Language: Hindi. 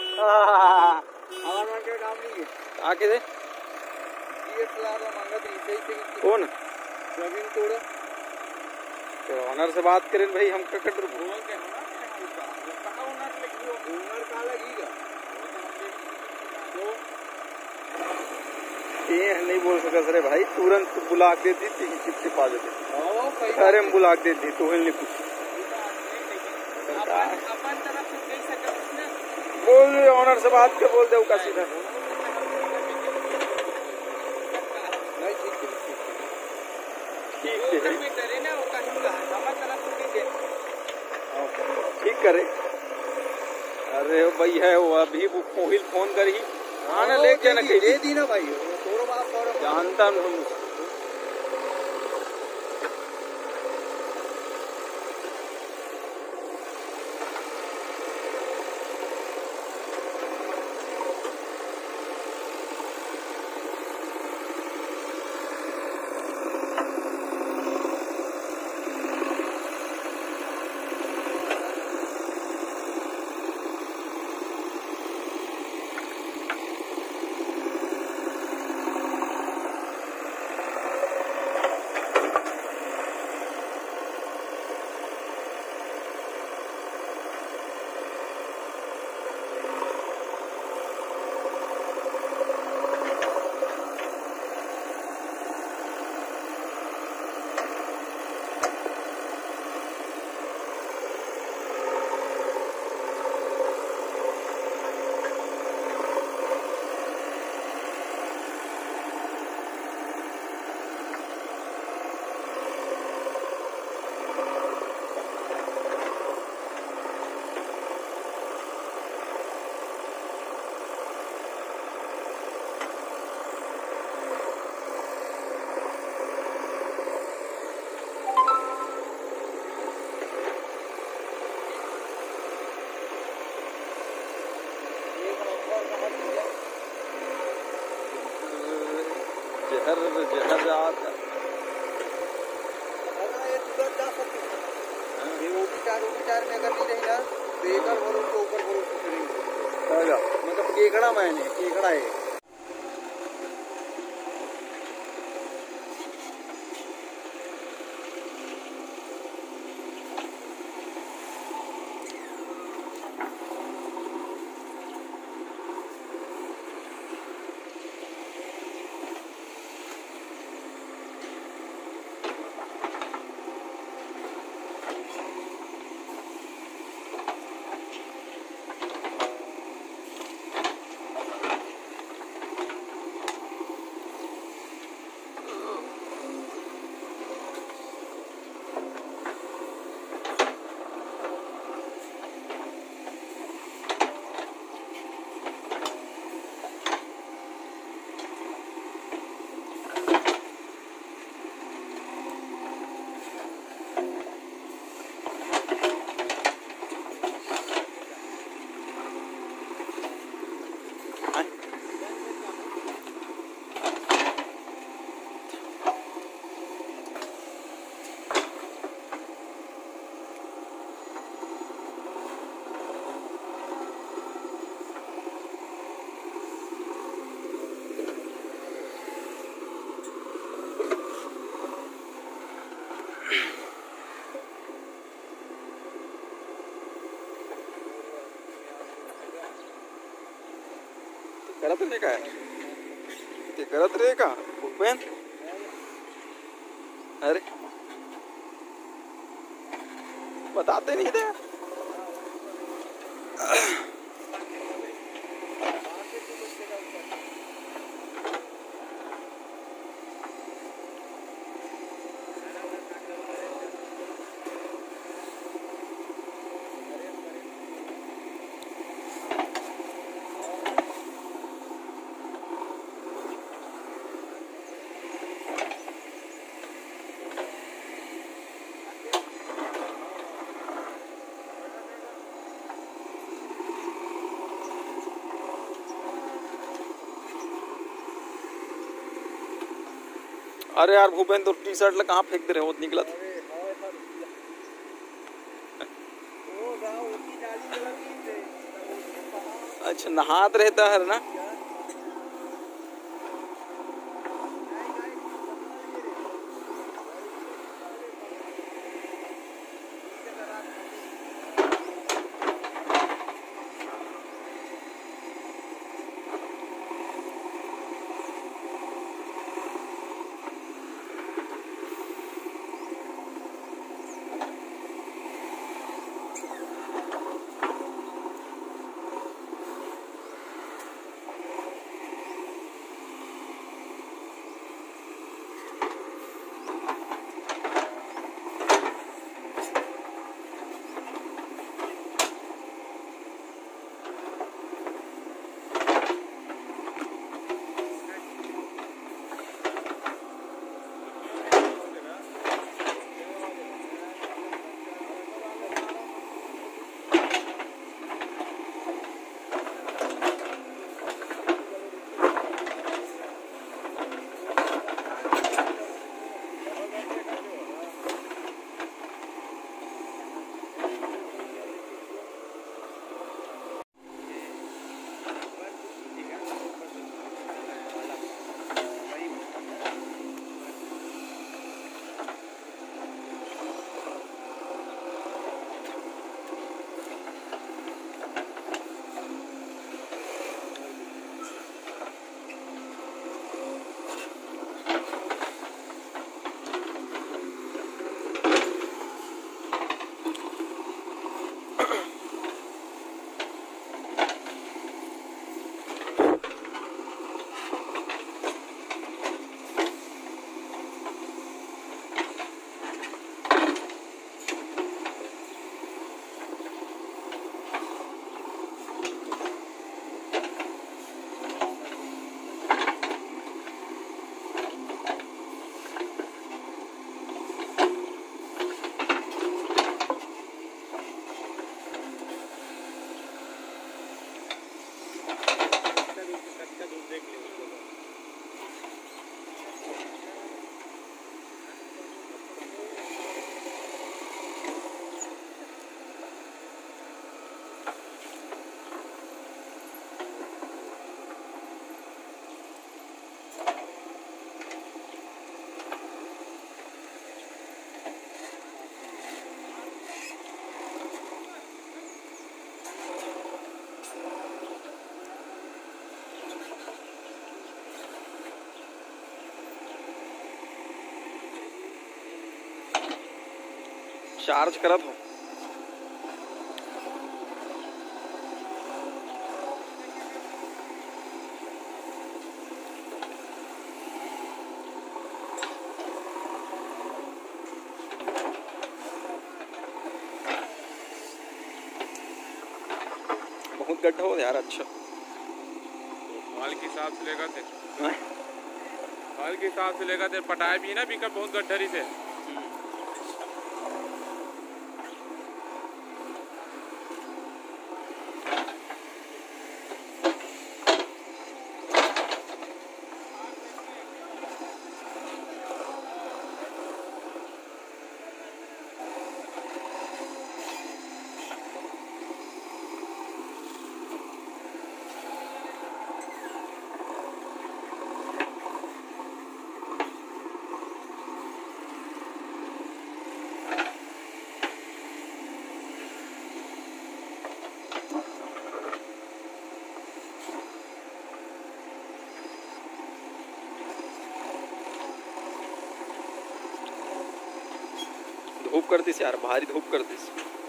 आके दे कौन ऑनर से बात करें भाई, हम कट नहीं बोल सका सर भाई, तुरंत बुला देती कितने पा देते, अरे हम बुला देती तो नहीं कुछ बोल, ऑनर से बात कर बोल दे का सीधा। ठीक करे, अरे भाई है वो अभी वो फोन करी आना ले जाना दे दी ना भाई, जानता हूँ जहर जाता चार में अगर नहीं रही ना तो एक और ऊपर मतलब केकड़ा मैंने केकड़ा है। करत रे काय ते करत रे का भूपेन, अरे बताते नहीं थे। अरे यार भूपेन तो टी शर्ट कहाँ फेंक दे रहे हो, निकला था। अच्छा नहात रहता है ना। चार्ज करत हो। बहुत गड्ढा हो यार। अच्छा माल के हिसाब से लेगा थे, माल के हिसाब से लेगा थे। पटाए भी ना पिकअप बहुत गड्ढरी से। धूप करतीस यार, भारी धूप करतीस।